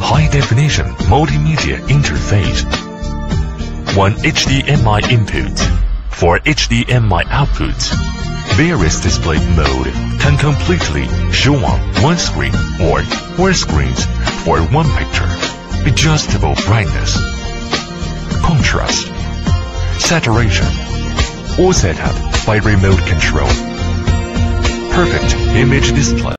high-definition multimedia interface. One HDMI input for HDMI output. Various display mode can completely show on one screen or more screens for one picture. Adjustable brightness, contrast, saturation, all set up by remote control. Perfect image display.